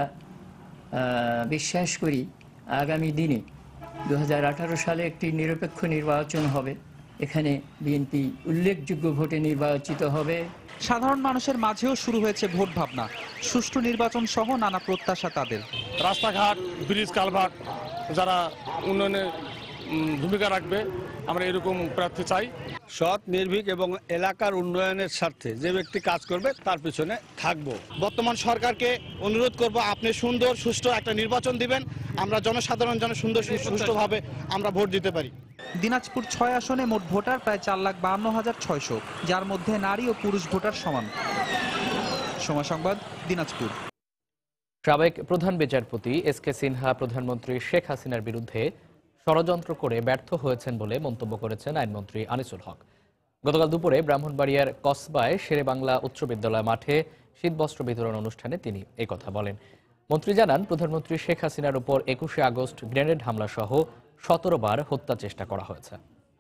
বিশ্বাস করি আগামী দিনে দু হাজার আঠারো সালে একটি নিরপেক্ষ নির্বাচন হবে। এখানে বিএনপি উল্লেখযোগ্য ভোটে নির্বাচিত হবে। সাধারণ মানুষের মাঝেও শুরু হয়েছে ভোট ভাবনা। সুষ্ঠু নির্বাচন সহ নানা প্রত্যাশা তাদের। রাস্তাঘাট, ব্রিজ, কালভার্ট যারা উন্নয়নে ভূমিকা রাখবে, আমরা এরকম প্রার্থী চাই। সৎ, নির্ভীক এবং এলাকার উন্নয়নের স্বার্থে যে ব্যক্তি কাজ করবে তার পিছনে থাকবো। বর্তমান সরকারকে অনুরোধ করব, আপনি সুন্দর সুষ্ঠু একটা নির্বাচন দিবেন, আমরা জনসাধারণ যেন সুন্দর সুষ্ঠুভাবে আমরা ভোট দিতে পারি। দিনাজপুর ছয় আসনে মোট ভোটার প্রায় চার লাখ বাহান্ন হাজার ছয়শো, যার মধ্যে নারী ও পুরুষ ভোটার সমান। সময় সংবাদ, দিনাজপুর। সাবেক প্রধান বিচারপতি এস কে সিনহা প্রধানমন্ত্রী শেখ হাসিনার বিরুদ্ধে ষড়যন্ত্র করে ব্যর্থ হয়েছেন বলে মন্তব্য করেছেন আইনমন্ত্রী আনিসুল হক। গতকাল দুপুরে ব্রাহ্মণবাড়িয়ার কসবায় শেরে বাংলা উচ্চ বিদ্যালয় মাঠে শীতবস্ত্র বিতরণ অনুষ্ঠানে তিনি এই কথা বলেন। মন্ত্রী জানান, প্রধানমন্ত্রী শেখ হাসিনার উপর একুশে আগস্ট গ্রেনেড হামলা সহ সতেরো বার হত্যা চেষ্টা করা হয়েছে।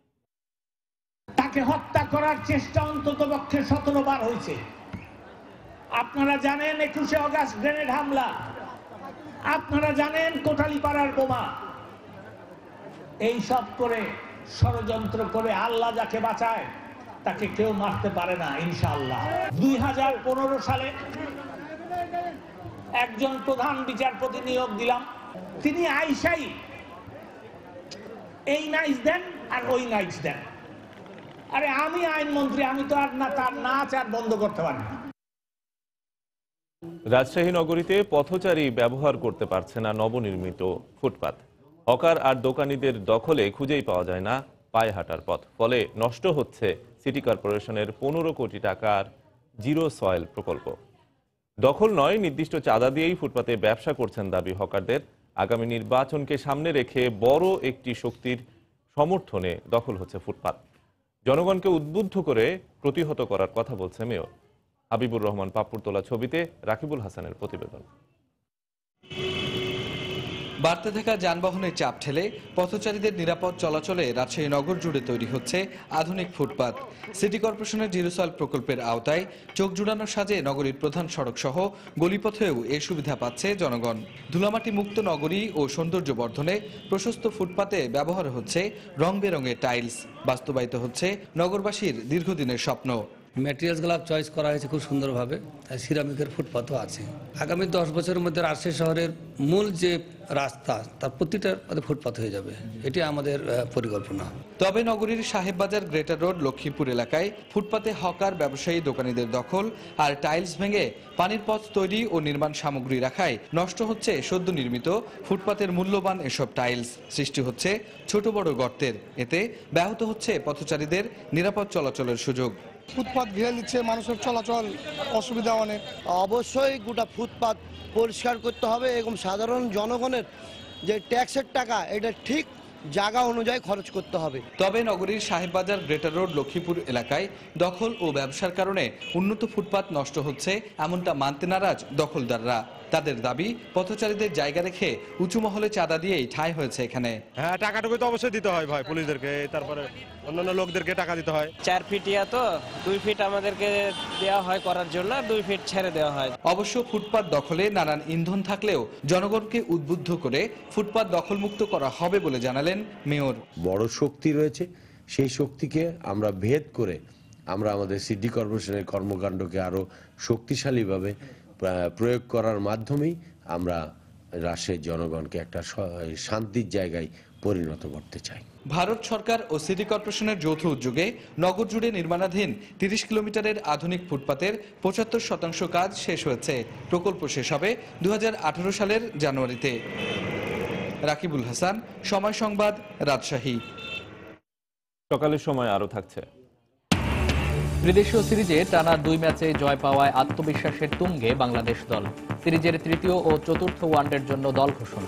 তাকে হত্যা করার চেষ্টা অন্তত পক্ষে সতেরো বার হয়েছে। আপনারা জানেন একুশে আগস্ট গ্রেনেড হামলা, আপনারা জানেন কোটালীপাড়ার বোমা। এই সব করে ষড়যন্ত্র করে আল্লাহ যাকে বাঁচায় তাকে কেউ মারতে পারে না ইনশাআল্লাহ। দুই হাজার পনেরো সালে একজন প্রধান বিচারপতি নিয়োগ দিলাম, তিনি আইসাই এই নাইচ দেন আর ওই নাইচ দেন। আরে আমি আইনমন্ত্রী, আমি তো আর না তার নাচ আর বন্ধ করতে পারি না। রাজশাহী নগরীতে পথচারী ব্যবহার করতে পারছে না নবনির্মিত ফুটপাত। হকার আর দোকানীদের দখলে খুঁজেই পাওয়া যায় না পায়ে হাঁটার পথ। ফলে নষ্ট হচ্ছে সিটি কর্পোরেশনের পনেরো কোটি টাকার জিরো সয়েল প্রকল্প। দখল নয়, নির্দিষ্ট চাঁদা দিয়েই ফুটপাতে ব্যবসা করছেন দাবি হকারদের। আগামী নির্বাচনকে সামনে রেখে বড় একটি শক্তির সমর্থনে দখল হচ্ছে ফুটপাত। জনগণকে উদ্বুদ্ধ করে প্রতিহত করার কথা বলছে মেয়র। হাবিবুর রহমান পাপ্পুর তোলা ছবিতে রাকিবুল হাসানের প্রতিবেদন। বাড়তে থাকা যানবাহনের চাপ ঠেলে পথচারীদের নিরাপদ চলাচলে রাজশাহী নগর জুড়ে তৈরি হচ্ছে আধুনিক ফুটপাত। সিটি কর্পোরেশনের জিরো সয়েল প্রকল্পের আওতায় চোখ জুড়ানোর সাজে নগরীর প্রধান সড়ক সহ গলিপথেও এ সুবিধা পাচ্ছে জনগণ। ধুলামাটি মুক্ত নগরী ও সৌন্দর্য বর্ধনে প্রশস্ত ফুটপাতে ব্যবহার হচ্ছে রং বেরঙের টাইলস। বাস্তবায়িত হচ্ছে নগরবাসীর দীর্ঘদিনের স্বপ্ন। ম্যাটেরিয়ালসগুলো চয়েস করা হয়েছে খুব সুন্দরভাবে। সিরামিকের ফুটপাথও আছে। আগামী দশ বছরের মধ্যে রাজশাহী শহরের মূল যে রাস্তা তার প্রতিটার ফুটপাথ হয়ে যাবে, এটি আমাদের পরিকল্পনা। তবে নগরীর সাহেববাজার, গ্রেটার রোড, লক্ষ্মীপুর এলাকায় ফুটপাতে হকার, ব্যবসায়ী, দোকানীদের দখল আর টাইলস ভেঙে পানির পথ তৈরি ও নির্মাণ সামগ্রী রাখায় নষ্ট হচ্ছে সদ্য নির্মিত ফুটপাতের মূল্যবান এসব টাইলস। সৃষ্টি হচ্ছে ছোট বড় গর্তের। এতে ব্যাহত হচ্ছে পথচারীদের নিরাপদ চলাচলের সুযোগ। ফুটপাত ঘিরে নিচ্ছে, মানুষের চলাচল অসুবিধা অনেক। অবশ্যই গোটা ফুটপাত পরিষ্কার করতে হবে এবং সাধারণ জনগণের যে ট্যাক্সের টাকা এটা ঠিক জায়গা অনুযায়ী খরচ করতে হবে। তবে নগরীর সাহেববাজার, গ্রেটার রোড, লক্ষ্মীপুর এলাকায় দখল ও ব্যবসার কারণে উন্নত ফুটপাত নষ্ট হচ্ছে, এমনটা মানতে নারাজ দখলদাররা। তাদের দাবি, পথচারীদের জায়গা রেখে উঁচু মহলে চাঁদা দিয়েই ঠাঁই হয়েছে এখানে। হ্যাঁ, টাকাটুকু তো অবশ্যই দিতে হয় ভাই, পুলিশদেরকে, তারপরে অন্যান্য লোকদেরকে টাকা দিতে হয়। চার ফিটিয়া তো দুই ফিট আমাদেরকে দেওয়া হয় করার জন্য, দুই ফিট ছেড়ে দেওয়া হয়। অবশ্য ফুটপাত দখলে নানান ইন্ধন থাকলেও জনগণকে উদ্বুদ্ধ করে ফুটপাত দখলমুক্ত করা হবে বলে জানালেন মেয়র। বড় শক্তি রয়েছে, সেই শক্তিকে আমরা ভেদ করে আমরা আমাদের সিটি কর্পোরেশনের কর্মকাণ্ডকে আরো শক্তিশালীভাবে প্রয়োগ করার মাধ্যমেই আমরা রাজশাহীর জনগণকে একটা শান্তির জায়গায় পরিণত করতে চাই। ভারত সরকার ও সিটি কর্পোরেশনের যৌথ উদ্যোগে নগর জুড়ে নির্মাণাধীন তিরিশ কিলোমিটারের আধুনিক ফুটপাতের পঁচাত্তর শতাংশ কাজ শেষ হয়েছে। প্রকল্প শেষ হবে দু হাজার আঠারো সালের জানুয়ারিতে। রাকিবুল হাসান, সময় সংবাদ, রাজশাহী। সকালের সময় আরো থাকছে। ত্রিদেশীয় সিরিজে টানা দুই ম্যাচে জয় পাওয়ায় আত্মবিশ্বাসের তুঙ্গে বাংলাদেশ দল। সিরিজের তৃতীয় ও চতুর্থ ওয়ানডের জন্য দল ঘোষণা।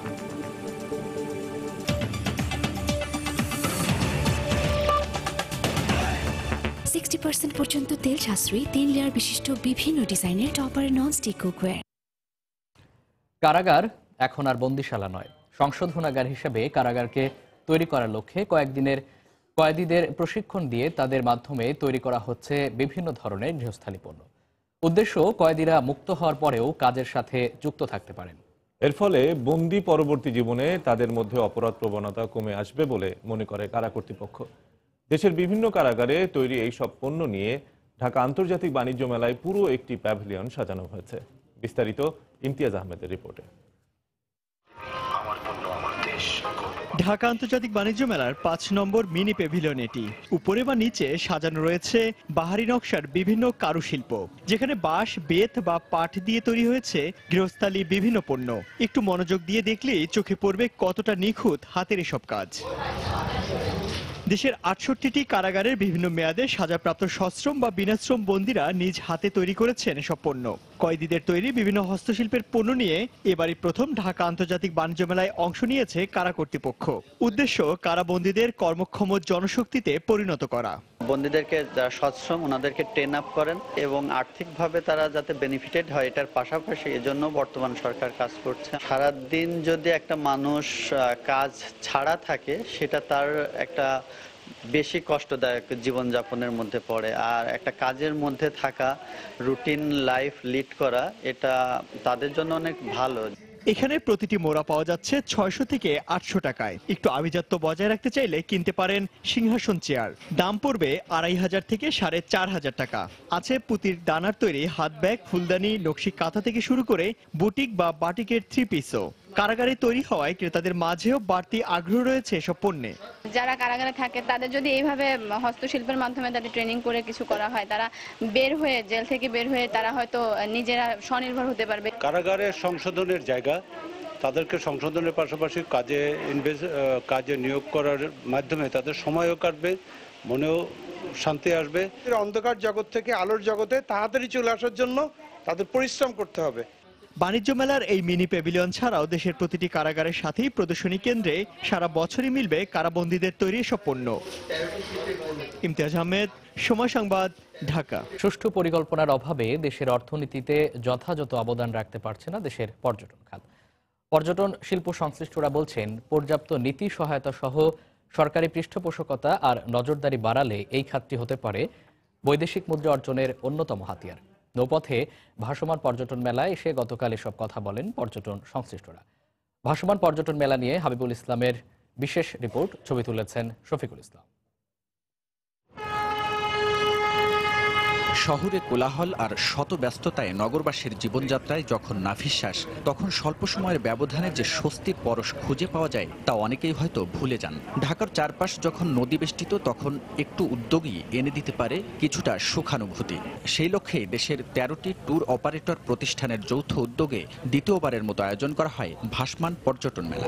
সিক্সটি পার্সেন্ট পর্যন্ত তেল সাশ্রয়ী তিন লেয়ার বিশিষ্ট বিভিন্ন ডিজাইনের টপার ননস্টিক কুকওয়্যার। কারাগার এখন আর বন্দিশালা নয়, সংশোধনাগার হিসেবে কারাগারকে তৈরি করার লক্ষ্যে কয়েকদিনের কয়েদিদের প্রশিক্ষণ দিয়ে তাদের মাধ্যমে তৈরি করা হচ্ছে বিভিন্ন ধরনের গৃহস্থালী পণ্য। উদ্দেশ্য, কয়েদিরা মুক্ত হওয়ার পরেও কাজের সাথে যুক্ত থাকতে পারেন। এর ফলে বন্দি পরবর্তী জীবনে তাদের মধ্যে অপরাধ প্রবণতা কমে আসবে বলে মনে করে কারা কর্তৃপক্ষ। দেশের বিভিন্ন কারাগারে তৈরি এই সব পণ্য নিয়ে ঢাকা আন্তর্জাতিক বাণিজ্য মেলায় পুরো একটি প্যাভিলিয়ন সাজানো হয়েছে। বিস্তারিত ইমতিয়াজ আহমেদের রিপোর্টে। ঢাকা আন্তর্জাতিক বাণিজ্য মেলার পাঁচ নম্বর মিনি প্যাভিলিয়ন এটি। উপরে বা নিচে সাজানো রয়েছে বাহারি নকশার বিভিন্ন কারুশিল্প, যেখানে বাঁশ, বেত বা পাট দিয়ে তৈরি হয়েছে গৃহস্থালী বিভিন্ন পণ্য। একটু মনোযোগ দিয়ে দেখলেই চোখে পড়বে কতটা নিখুঁত হাতের এসব কাজ। দেশের আটষট্টিটি কারাগারের বিভিন্ন মেয়াদে সাজাপ্রাপ্ত সশ্রম বা বিনাশ্রম বন্দীরা নিজ হাতে তৈরি করেছেন এসব পণ্য। কয়েদিদের তৈরি বিভিন্ন হস্তশিল্পের পণ্য নিয়ে এবারই প্রথম ঢাকা আন্তর্জাতিক বাণিজ্য মেলায় অংশ নিয়েছে কারা কর্তৃপক্ষ। উদ্দেশ্য, কারাবন্দীদের কর্মক্ষম জনশক্তিতে পরিণত করা। বন্দীদেরকে যারা সশ্রম ওনাদেরকে ট্রেন আপ করেন এবং আর্থিকভাবে তারা যাতে বেনিফিটেড হয়, এটার পাশাপাশি এজন্য বর্তমান সরকার কাজ করছে। সারাদিন যদি একটা মানুষ কাজ ছাড়া থাকে, সেটা তার একটা বেশি কষ্টদায়ক জীবনযাপনের মধ্যে পড়ে। আর একটা কাজের মধ্যে থাকা, রুটিন লাইফ লিড করা, এটা তাদের জন্য অনেক ভালো। এখানে প্রতিটি মোড়া পাওয়া যাচ্ছে ছয়শো থেকে আটশো টাকায়। একটু আভিজাত্য বজায় রাখতে চাইলে কিনতে পারেন সিংহাসন চেয়ার, দাম পড়বে আড়াই হাজার থেকে সাড়ে চার হাজার টাকা। আছে পুঁতির দানার তৈরি হাত ব্যাগ, ফুলদানি, নকশি কাঁথা থেকে শুরু করে বুটিক বা বাটিকের থ্রি পিসও। কারাগারে তৈরি হওয়ায় ক্রেতাদের মাঝেও বাড়তি আগ্রহ রয়েছে এসব পণ্যে। যারা কারাগারে থাকে তাদের যদি এইভাবে হস্তশিল্পের মাধ্যমে তাদের ট্রেনিং করে কিছু করা হয়, তারা বের হয়ে জেল থেকে বের হয়ে তারা হয়তো নিজেরা স্বনির্ভর হতে পারবে। কারাগারের সংশোধনের জায়গা, তাদেরকে সংশোধনের পাশাপাশি কাজে ইনভেস্ট কাজে নিয়োগ করার মাধ্যমে তাদের সময়ও কাটবে, মনেও শান্তি আসবে। অন্ধকার জগৎ থেকে আলোর জগতে তাড়াতাড়ি চলে আসার জন্য তাদের পরিশ্রম করতে হবে। বাণিজ্য মেলার এই মিনি প্যাভিলিয়ন ছাড়াও দেশের প্রতিটি কারাগারের সাথেই প্রদর্শনী কেন্দ্রে সারা বছরই মিলবে কারাবন্দীদের তৈরি সব পণ্য। ইমতিয়াজ আহমেদ, সময় সংবাদ, ঢাকা। সুষ্ঠু পরিকল্পনার অভাবে দেশের অর্থনীতিতে যথাযথ অবদান রাখতে পারছে না দেশের পর্যটন খাত। পর্যটন শিল্প সংশ্লিষ্টরা বলছেন, পর্যাপ্ত নীতি সহায়তা সহ সরকারি পৃষ্ঠপোষকতা আর নজরদারি বাড়ালে এই খাতটি হতে পারে বৈদেশিক মুদ্রা অর্জনের অন্যতম হাতিয়ার। নৌপথে ভাসমান পর্যটন মেলায় এসে গতকাল এসব কথা বলেন পর্যটন সংশ্লিষ্টরা। ভাসমান পর্যটন মেলা নিয়ে হাবিবুল ইসলামের বিশেষ রিপোর্ট, ছবি তুলেছেন শফিকুল ইসলাম। শহরে কোলাহল আর শত ব্যস্ততায় নগরবাসীর জীবনযাত্রায় যখন নাভিশ্বাস, তখন স্বল্প সময়ের ব্যবধানে যে স্বস্তির পরশ খুঁজে পাওয়া যায় তা অনেকেই হয়তো ভুলে যান। ঢাকার চারপাশ যখন নদী বেষ্টিত, তখন একটু উদ্যোগী এনে দিতে পারে কিছুটা সুখানুভূতি। সেই লক্ষ্যে দেশের তেরোটি ট্যুর অপারেটর প্রতিষ্ঠানের যৌথ উদ্যোগে দ্বিতীয়বারের মতো আয়োজন করা হয় ভাসমান পর্যটন মেলা।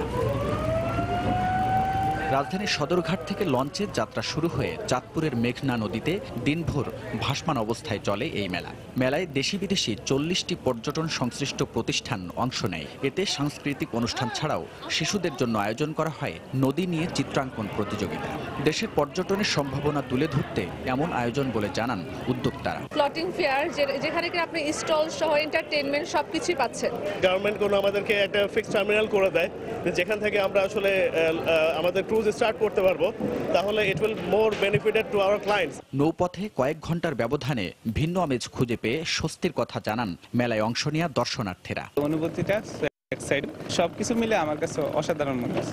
রাজধানীর সদরঘাট থেকে লঞ্চে যাত্রা শুরু হয়ে চাঁদপুরের মেঘনা নদীতে দিনভর ভাসমান অবস্থায় চলে এই মেলা। মেলায় দেশি বিদেশি চল্লিশটি পর্যটন সংশ্লিষ্ট প্রতিষ্ঠান অংশ নেয়। এতে সাংস্কৃতিক অনুষ্ঠান ছাড়াও শিশুদের জন্য আয়োজন করা হয় নদী নিয়ে চিত্রাঙ্কন প্রতিযোগিতা। দেশের পর্যটনের সম্ভাবনা তুলে ধরতে এমন আয়োজন বলে জানান উদ্যোক্তারা। ফ্লোটিং ফেয়ার, যেখানে কি আপনি স্টল সহ এন্টারটেইনমেন্ট সবকিছুই পাচ্ছেন। গভর্নমেন্ট কোনো আমাদেরকে একটা ফিক্সড টার্মিনাল করে দেয়, যেখান থেকে আমরা আসলে আমাদের স্টার্ট করতে পারবো, তাহলে it will more benefited to our clients. নৌপথে কয়েক ঘন্টার ব্যবধানে ভিন্ন আমেজ খুঁজে পেয়ে স্বস্তির কথা জানান মেলায় অংশ নেওয়া দর্শনার্থীরা। অনুভূতিটা এক্সাইটেড, সবকিছু মিলে আমার কাছে অসাধারণ মনে হচ্ছে।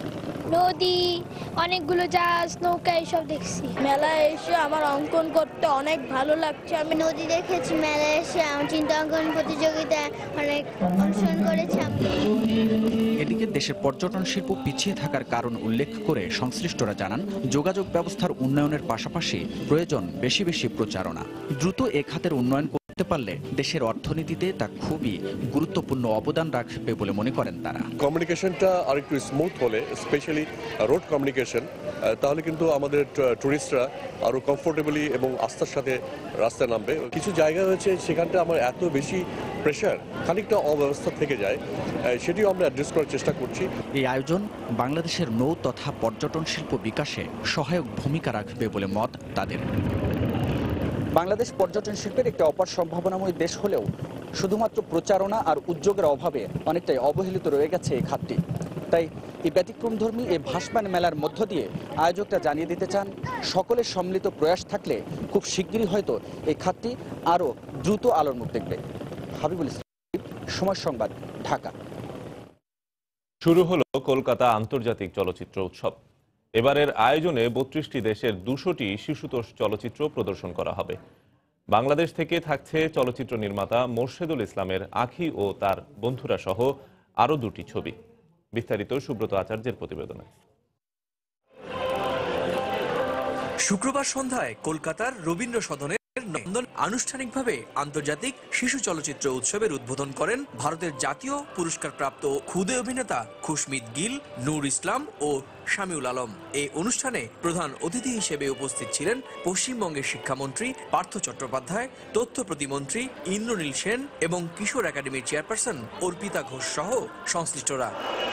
নদী, অনেকগুলো জাহাজ, নৌকা এইসব দেখছি। মেলায় এসে আমার অঙ্কন করতে অনেক ভালো লাগছে। আমি নদী দেখেছি, মেলায় এসে আমার চিত্রাঙ্কন প্রতিযোগিতায় অনেক অংশগ্রহণ করেছি। এদিকে দেশের পর্যটন শিল্প পিছিয়ে থাকার কারণ উল্লেখ করে সংশ্লিষ্টরা জানান, যোগাযোগ ব্যবস্থার উন্নয়নের পাশাপাশি প্রয়োজন বেশি বেশি প্রচারণা। দ্রুত এ খাতের উন্নয়ন করতে পারলে দেশের অর্থনীতিতে তা খুবই গুরুত্বপূর্ণ অবদান রাখবে বলে মনে করেন তারা। কমিউনিকেশনটা আরেকটু স্মুথ হলে, স্পেশালি রোড কমিউনিকেশন, তাহলে কিন্তু আমাদের টুরিস্টরা আরো কমফোর্টেবলি এবং আস্থার সাথে রাস্তায় নামবে। কিছু জায়গা হয়েছে সেখানটা আমার এত বেশি প্রেশার, খানিকটা অব্যবস্থা থেকে যায়, সেটিও আমরা অ্যাড্রেস করার চেষ্টা করছি। এই আয়োজন বাংলাদেশের নৌ তথা পর্যটন শিল্প বিকাশে সহায়ক ভূমিকা রাখবে বলে মত তাদের। বাংলাদেশ পর্যটন শিল্পের একটি অপার সম্ভাবনাময় দেশ হলেও শুধুমাত্র প্রচারণা আর উদ্যোগের অভাবে অনেকটাই অবহেলিত রয়ে গেছে এই খাতটি। তাই এই ব্যতিক্রমধর্মী এই ভাসমান মেলার মধ্য দিয়ে আয়োজকরা জানিয়ে দিতে চান, সকলের সম্মিলিত প্রয়াস থাকলে খুব শিগগিরই হয়তো এই খাতটি আরও দ্রুত আলোর মুখ দেখবে। হাবিবুল ইসলাম, সময় সংবাদ, ঢাকা। শুরু হলো কলকাতা আন্তর্জাতিক চলচ্চিত্র উৎসব। এবারের আয়োজনে বত্রিশটি দেশের দুশোটি শিশুতোষ চলচ্চিত্র প্রদর্শন করা হবে। বাংলাদেশ থেকে থাকছে চলচ্চিত্র নির্মাতা মোর্শেদুল ইসলামের আঁখি ও তার বন্ধুরা সহ আরও দুটি ছবি। বিস্তারিত সুব্রত আচার্যের প্রতিবেদনে। শুক্রবার সন্ধ্যায় কলকাতার রবীন্দ্র সদনের নন্দন আনুষ্ঠানিকভাবে আন্তর্জাতিক শিশু চলচ্চিত্র উৎসবের উদ্বোধন করেন ভারতের জাতীয় পুরস্কারপ্রাপ্ত ক্ষুদে অভিনেতা খুশমিত গিল, নূর ইসলাম ও শামিউল আলম। এই অনুষ্ঠানে প্রধান অতিথি হিসেবে উপস্থিত ছিলেন পশ্চিমবঙ্গের শিক্ষামন্ত্রী পার্থ চট্টোপাধ্যায়, তথ্য প্রতিমন্ত্রী ইন্দ্রনীল সেন এবং কিশোর একাডেমির চেয়ারপারসন অর্পিতা ঘোষ সহ সংশ্লিষ্টরা।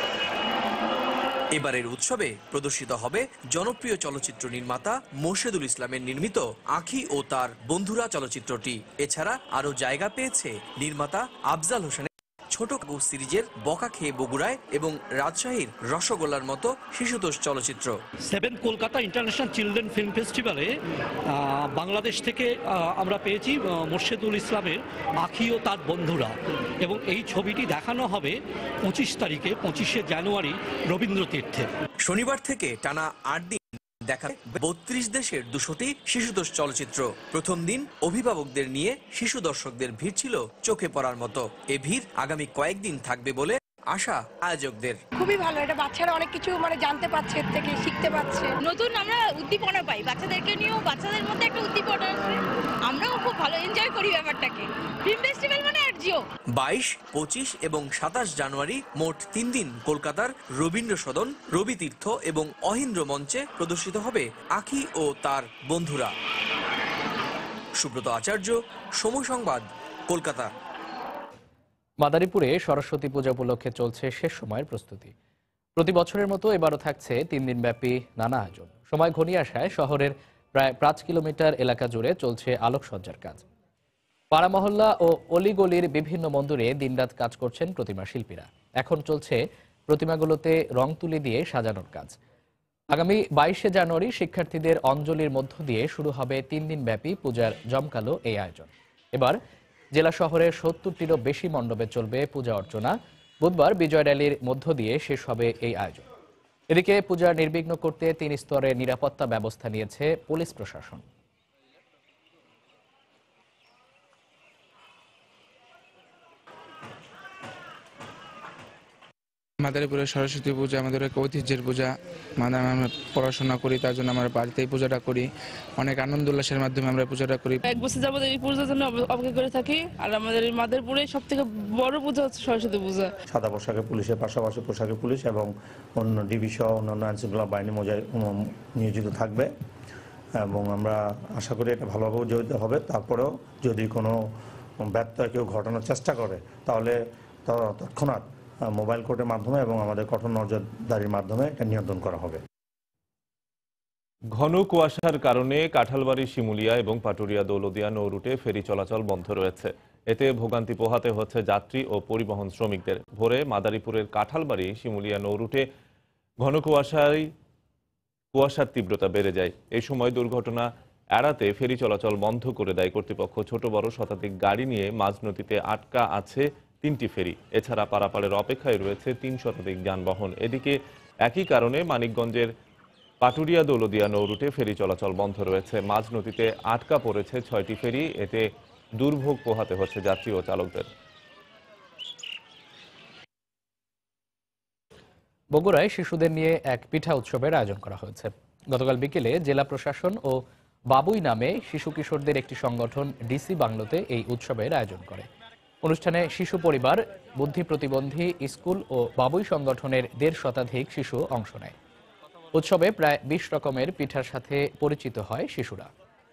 এবারের উৎসবে প্রদর্শিত হবে জনপ্রিয় চলচ্চিত্র নির্মাতা মোর্শেদুল ইসলামের নির্মিত আঁখি ও তার বন্ধুরা চলচ্চিত্রটি। এছাড়া আরও জায়গা পেয়েছে নির্মাতা আফজাল হোসেনের ছোট কাগজ সিরিজের বকা খেয়ে বগুড়ায় এবং রাজশাহীর রসগোল্লার মতো শিশুতোষ চলচ্চিত্র। Seven Kolkata international children film ফেস্টিভ্যালে বাংলাদেশ থেকে আমরা পেয়েছি মোর্শেদুল ইসলামের আঁখি ও তার বন্ধুরা, এবং এই ছবিটি দেখানো হবে পঁচিশ তারিখে পঁচিশে জানুয়ারি রবীন্দ্র তীর্থে। শনিবার থেকে টানা আট দিন দেখা বত্রিশ দেশের দুশোটি শিশুতোষ চলচ্চিত্র। প্রথম দিন অভিভাবকদের নিয়ে শিশু দর্শকদের ভিড় ছিল চোখে পড়ার মতো। এ ভিড় আগামী কয়েকদিন থাকবে বলে আশা আয়োজকদের। খুবই ভালো, এটা বাচ্চারা অনেক কিছু মানে জানতে পারছে, এর থেকে শিখতে পারছে, নতুন আমরা উদ্দীপনা পাই, বাচ্চাদেরকে নিয়েও বাচ্চাদের মধ্যে একটা উদ্দীপনা আসে, আমরাও খুব ভালো এনজয় করি ব্যাপারটাকে। ফিল্ম ফেস্টিভ্যাল মানে আর জিও। বাইশ, পঁচিশ এবং সাতাশ জানুয়ারি মোট তিন দিন কলকাতার রবীন্দ্র সদন, রবি তীর্থ এবং অহিন্দ্র মঞ্চে প্রদর্শিত হবে আঁখি ও তার বন্ধুরা। সুব্রত আচার্য, সময় সংবাদ, কলকাতা। মাদারীপুরে সরস্বতী পূজা উপলক্ষে চলছে শেষ সময়ের প্রস্তুতি। প্রতি বছরের মতো এবারও থাকছে তিন দিনব্যাপী নানা আয়োজন। সময় ঘনিয়ে আসায় শহরের প্রায় পাঁচ কিলোমিটার এলাকা জুড়ে চলছে আলোকসজ্জার কাজ। পাড়া মহল্লা ও অলিগলির বিভিন্ন মন্দিরে দিনরাত কাজ করছেন প্রতিমা শিল্পীরা। এখন চলছে প্রতিমাগুলোতে রং তুলি দিয়ে সাজানোর কাজ। আগামী বাইশে জানুয়ারি শিক্ষার্থীদের অঞ্জলির মধ্য দিয়ে শুরু হবে তিন দিনব্যাপী পূজার জমকালো এই আয়োজন। এবার জেলা শহরের সত্তরটিরও বেশি মণ্ডপে চলবে পূজা অর্চনা। বুধবার বিজয় র্যালির মধ্য দিয়ে শেষ হবে এই আয়োজন। এদিকে পূজা নির্বিঘ্ন করতে তিন স্তরে নিরাপত্তা ব্যবস্থা নিয়েছে পুলিশ প্রশাসন। মাদারীপুরের সরস্বতী পূজা আমাদের এক ঐতিহ্যের পূজা। মানে আমরা পড়াশোনা করি, তার জন্য আমরা বাড়িতেই পূজাটা করি। অনেক আনন্দ উল্লাসের মাধ্যমে আমরা পূজাটা করি। এক বছর যাবত এই পূজার জন্য অপেক্ষা করে থাকি। আর আমাদের এই মাদারীপুরে সব থেকে বড় পূজা হচ্ছে সরস্বতী পূজা। সাদা পোশাকে পুলিশের পাশাপাশি পোশাকে পুলিশ এবং অন্য ডিবি সহ অন্যান্য আইনশৃঙ্খলা বাহিনী মজায় নিয়োজিত থাকবে এবং আমরা আশা করি এটা ভালোভাবে উদযাপিত হবে। তারপরেও যদি কোনো ব্যত্যয় কেউ ঘটানোর চেষ্টা করে তাহলে তৎক্ষণাৎ মোবাইল কোর্টের মাধ্যমে এবং আমাদের কঠোর নজরদারির মাধ্যমে এটা নিয়ন্ত্রণ করা হবে। ঘন কুয়াশার কারণে কাঁঠালবাড়ি, শিমুলিয়া এবং পাটুরিয়া দৌলদিয়া নৌ রুটে ফেরি চলাচল বন্ধ রয়েছে। এতে ভোগান্তি পোহাতে হচ্ছে যাত্রী ও পরিবহন শ্রমিকদের। ভোরে মাদারীপুরের কাঁঠালবাড়ি, শিমুলিয়া নৌ রুটে ঘন কুয়াশায় কুয়াশার তীব্রতা বেড়ে যায়। এই সময় দুর্ঘটনা এড়াতে ফেরি চলাচল বন্ধ করে দেয় কর্তৃপক্ষ। ছোট বড় শতাধিক গাড়ি নিয়ে মাঝ নদীতে আটকা আছে তিনটি ফেরি। এছাড়া পারাপারের অপেক্ষায় রয়েছে তিন শতাধিক যানবাহন। এদিকে একই কারণে মানিকগঞ্জের পাটুরিয়া দৌলদিয়া নৌরুটে ফেরি চলাচল বন্ধ রয়েছে। মাঝ নদীতে আটকা পড়েছে ছয়টি ফেরি, এতে দুর্ভোগ পোহাতে হচ্ছে যাত্রী ও চালকদের। বগুড়ায় শিশুদের নিয়ে এক পিঠা উৎসবের আয়োজন করা হয়েছে। গতকাল বিকেলে জেলা প্রশাসন ও বাবুই নামে শিশু কিশোরদের একটি সংগঠন ডিসি বাংলোতে এই উৎসবের আয়োজন করে। অনুষ্ঠানে শিশু পরিবার, বুদ্ধি প্রতিবন্ধী স্কুল ও বাবুই সংগঠনের দেড় শতাধিক শিশু অংশ নেয়। উৎসবে প্রায় বিশ রকমের পিঠার সাথে পরিচিত হয় শিশুরা।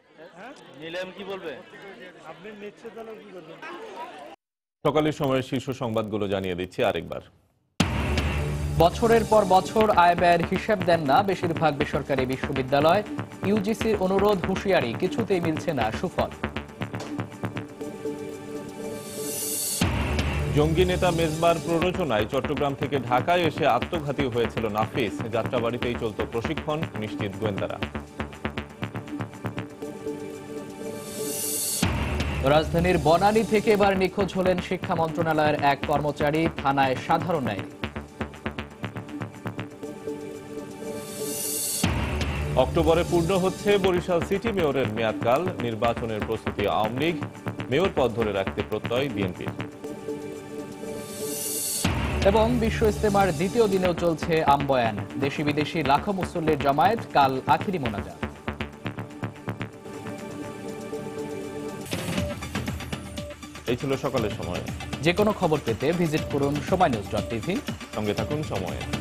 সকালের সময় শীর্ষ সংবাদগুলো জানিয়ে দিচ্ছি আরেকবার। বছরের পর বছর আয় ব্যয়ের হিসাব দেন না বেশিরভাগ বেসরকারি বিশ্ববিদ্যালয়। ইউজিসির অনুরোধ, হুঁশিয়ারি, কিছুতেই মিলছে না সুফল। জঙ্গি নেতা মেজবার প্ররোচনায় চট্টগ্রাম থেকে ঢাকায় এসে আত্মঘাতী হয়েছিল নাফিস। যাত্রাবাড়িতেই চলত প্রশিক্ষণ, নিশ্চিত গোয়েন্দারা। রাজধানীর বনানী থেকে এবার নিখোঁজ হলেন শিক্ষা মন্ত্রণালয়ের এক কর্মচারী, থানায় সাধারণ ন্যায়। অক্টোবরে পূর্ণ হচ্ছে বরিশাল সিটি মেয়রের মেয়াদকাল। নির্বাচনের প্রস্তুতি আওয়ামী লীগ, মেয়র পদ ধরে রাখতে প্রত্যয় বিএনপির। এবং বিশ্ব ইজতেমার দ্বিতীয় দিনেও চলছে আমবয়ান। দেশি বিদেশি লাখো মুসল্লির জমায়েত, কাল আখিরি মোনাজাত। এই ছিল সকালের সময়। যে কোনো খবর পেতে ভিজিট করুন সময় নিউজ ডট টিভি। সঙ্গে থাকুন সময়।